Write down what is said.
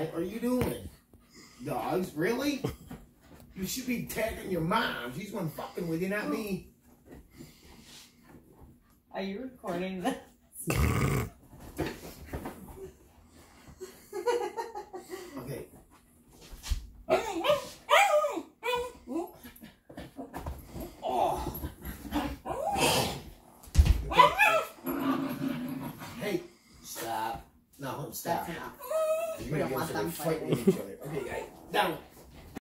hell are you doing? Dogs, really? You should be tagging your mom. She's one fucking with you, not me. Are you recording this? Okay. Oh. Hey, stop. No, stop. That's enough. You're going to get us fighting with each other.